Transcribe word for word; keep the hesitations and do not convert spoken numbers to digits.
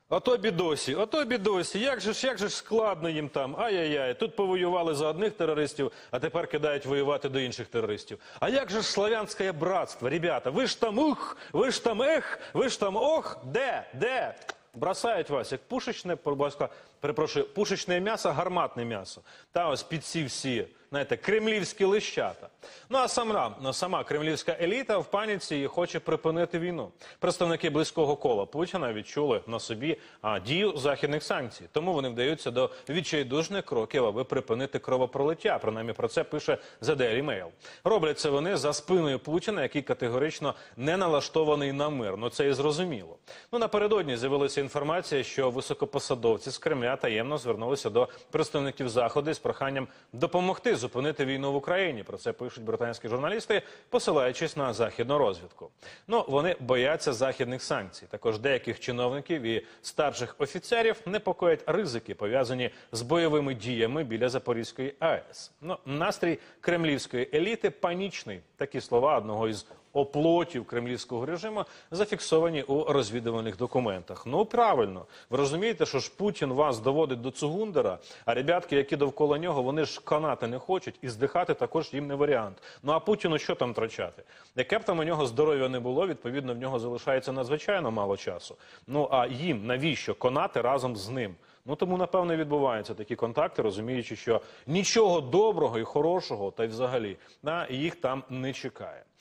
Ото бідосі, ото бідосі, як же ж, як же ж складно їм там, ай-яй-яй, тут повоювали за одних терористів, а тепер кидають воювати до інших терористів. А як же ж славянське братство, ребята, ви ж там ух, ви ж там ех, ви ж там ох, де, де? Бросають вас, як пушечне, перепрошую, пушечне м'ясо, гарматне м'ясо. Та ось під ці всі, знаєте, кремлівські лищата. Ну а сама, сама кремлівська еліта в паніці і хоче припинити війну. Представники близького кола Путіна відчули на собі а, дію західних санкцій. Тому вони вдаються до відчайдушних кроків, аби припинити кровопролиття. Принаймні про це пише The Daily Mail. Роблять це вони за спиною Путіна, який категорично не налаштований на мир. Ну це і зрозуміло. Ну напередодні з'явилася інформація, що високопосадовці з Кремля таємно звернулися до представників Заходу з проханням допомогти зупинити війну в Україні. Про це пишуть британські журналісти, посилаючись на західну розвідку. Ну, вони бояться західних санкцій. Також деяких чиновників і старших офіцерів непокоять ризики, пов'язані з бойовими діями біля Запорізької АЕС. Ну, настрій кремлівської еліти панічний. Такі слова одного із оплотів кремлівського режиму зафіксовані у розвідувальних документах. Ну, правильно. Ви розумієте, що ж Путін вас доводить до Цугундера, а ребятки, які довкола нього, вони ж канати не хочуть, і здихати також їм не варіант. Ну, а Путіну що там втрачати? Яке б там у нього здоров'я не було, відповідно, в нього залишається надзвичайно мало часу. Ну, а їм навіщо конати разом з ним? Ну, тому, напевно, відбуваються такі контакти, розуміючи, що нічого доброго і хорошого, та й взагалі, на їх там не чекає.